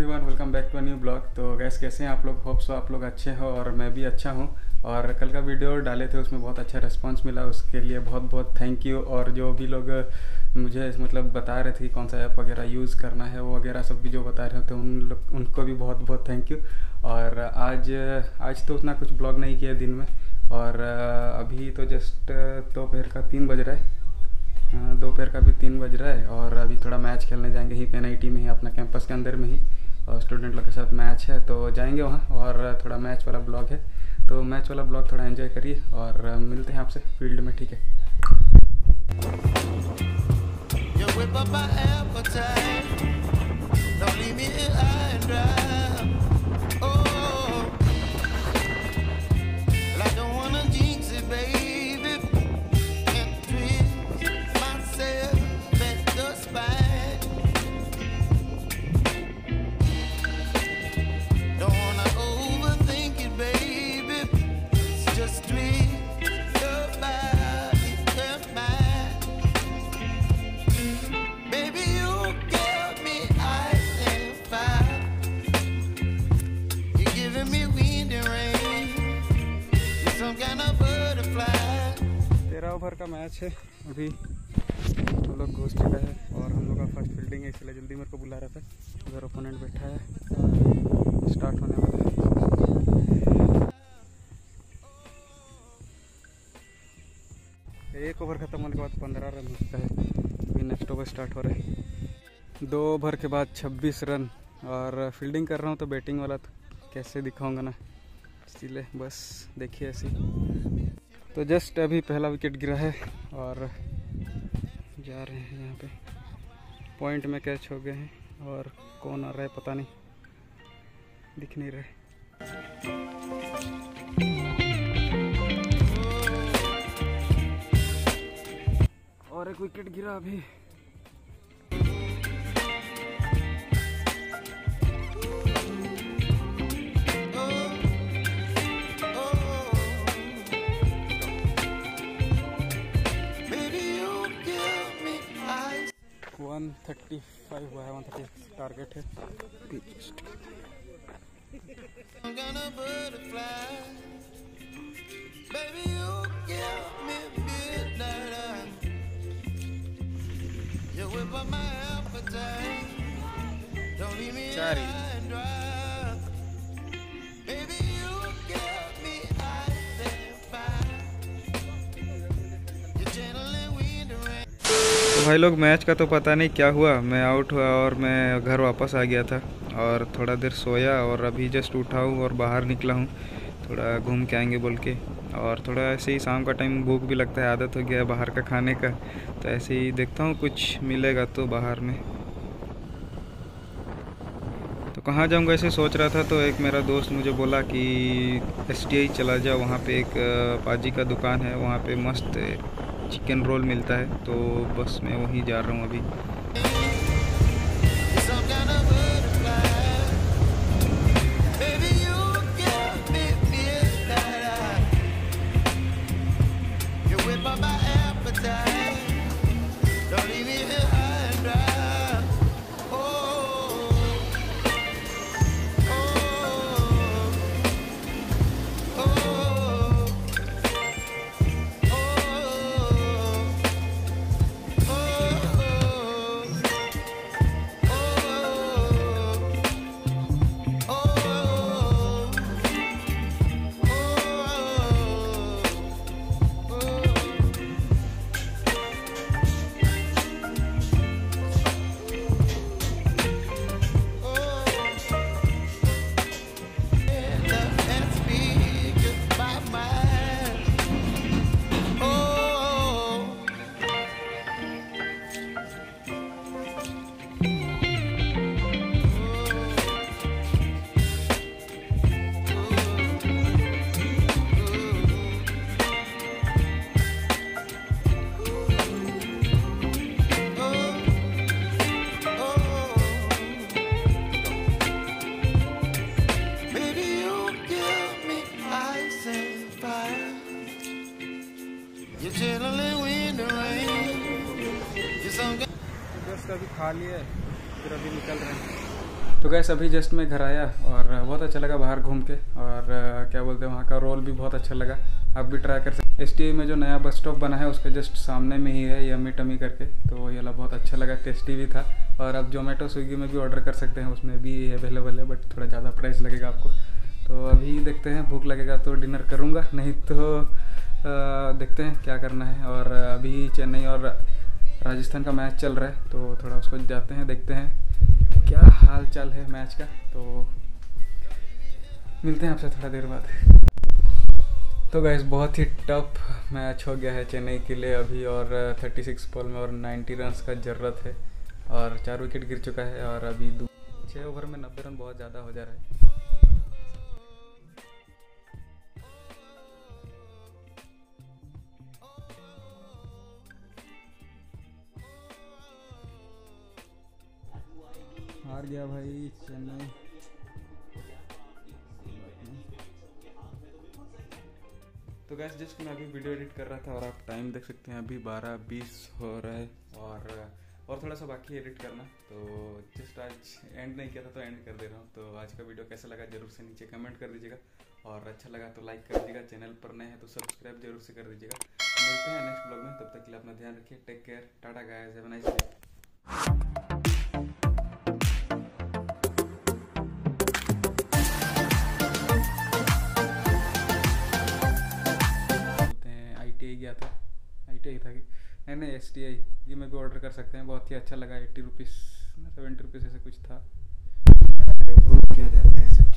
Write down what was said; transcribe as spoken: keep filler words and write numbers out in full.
Everyone, welcome back to a new blog. तो guys कैसे हैं आप लोग? होप सो आप लोग अच्छे हो और मैं भी अच्छा हूं। और कल का वीडियो डाले थे उसमें बहुत अच्छा रिस्पांस मिला, उसके लिए बहुत बहुत थैंक यू। और जो भी लोग मुझे मतलब बता रहे थे कि कौन सा ऐप वगैरह यूज़ करना है वो वगैरह सब भी जो बता रहे थे उन लोग उनको भी बहुत बहुत थैंक यू। और आज आज तो उतना कुछ ब्लॉग नहीं किया दिन में, और अभी तो जस्ट दोपहर का तीन बज रहा है, दोपहर का भी तीन बज रहा है। और अभी थोड़ा मैच खेलने जाएंगे ही एन आई टी में ही, अपना कैंपस के अंदर में ही, और स्टूडेंट लोग के साथ मैच है तो जाएंगे वहाँ। और थोड़ा मैच वाला ब्लॉग है तो मैच वाला ब्लॉग थोड़ा एंजॉय करिए और मिलते हैं आपसे फील्ड में, ठीक है? तेरह ओवर का मैच है अभी, हम लोग घुस चुका है और हम लोग का फर्स्ट फील्डिंग है, इसलिए जल्दी मेरे को बुला रहा था। उधर ओपोनेंट बैठा है, स्टार्ट होने वाला है। एक ओवर खत्म होने के बाद पंद्रह रन हो चुका है, अभी नेक्स्ट ओवर स्टार्ट हो रहा है। दो ओवर के बाद छब्बीस रन, और फील्डिंग कर रहा हूँ तो बैटिंग वाला तो कैसे दिखाऊंगा ना, इसलिए बस देखिए ऐसे। तो जस्ट अभी पहला विकेट गिरा है और जा रहे हैं यहाँ पे, पॉइंट में कैच हो गए हैं और कौन आ रहा है पता नहीं, दिख नहीं रहे। और एक विकेट गिरा अभी। वन थर्टी फाइव हुआ है, वन थर्टी टारगेट है। चार तो भाई लोग, मैच का तो पता नहीं क्या हुआ, मैं आउट हुआ और मैं घर वापस आ गया था और थोड़ा देर सोया और अभी जस्ट उठा हूँ और बाहर निकला हूँ, थोड़ा घूम के आएंगे बोल के। और थोड़ा ऐसे ही शाम का टाइम भूख भी लगता है, आदत हो गया है बाहर का खाने का, तो ऐसे ही देखता हूँ कुछ मिलेगा तो बाहर में। तो कहाँ जाऊँगा ऐसे सोच रहा था, तो एक मेरा दोस्त मुझे बोला कि एस टी आई चला जाओ, वहाँ पे एक पाजी का दुकान है, वहाँ पे मस्त चिकन रोल मिलता है, तो बस मैं वहीं जा रहा हूँ अभी। जस्ट अभी खा लिए, फिर अभी निकल रहे हैं। तो गैस अभी जस्ट मैं घर आया और बहुत अच्छा लगा बाहर घूम के, और क्या बोलते हैं वहाँ का रोल भी बहुत अच्छा लगा। आप भी ट्राई कर सकते। एस टी आई में जो नया बस स्टॉप बना है उसके जस्ट सामने में ही है यम्मी टमी करके, तो ये वाला बहुत अच्छा लगा, टेस्टी भी था। और आप जोमेटो स्विगी में भी ऑर्डर कर सकते हैं, उसमें भी अवेलेबल है, बट थोड़ा ज़्यादा प्राइस लगेगा आपको। तो अभी देखते हैं, भूख लगेगा तो डिनर करूँगा, नहीं तो आ, देखते हैं क्या करना है। और अभी चेन्नई और राजस्थान का मैच चल रहा है, तो थोड़ा उसको जाते हैं, देखते हैं क्या हाल चाल है मैच का। तो मिलते हैं आपसे थोड़ा देर बाद। तो गाइस बहुत ही टफ मैच हो गया है चेन्नई के लिए अभी, और छत्तीस बॉल में और नब्बे रन का ज़रूरत है, और चार विकेट गिर चुका है। और अभी दो छः ओवर में नब्बे रन बहुत ज़्यादा हो जा रहा है। हार गया भाई चेन्नई। तो गैस जस्ट मैं अभी वीडियो एडिट कर रहा था और आप टाइम देख सकते हैं अभी बारह बीस हो रहा है, और और थोड़ा सा बाकी एडिट करना। तो जस्ट आज एंड नहीं किया था तो एंड कर दे रहा हूँ। तो आज का वीडियो कैसा लगा जरूर से नीचे कमेंट कर दीजिएगा, और अच्छा लगा तो लाइक कर दीजिएगा, चैनल पर नए हैं तो सब्सक्राइब जरूर से कर दीजिएगा। मिलते हैं नेक्स्ट ब्लॉग में, तब तक के लिए अपना ध्यान रखिए। Take care, tata guys, have a nice day. गया था आई टी आई था कि नहीं नहीं एस टी आई, ये में भी ऑर्डर कर सकते हैं, बहुत ही अच्छा लगा। एट्टी रुपीज़ सेवेंटी रुपीज़ ऐसे कुछ था, भूल किया जाता है।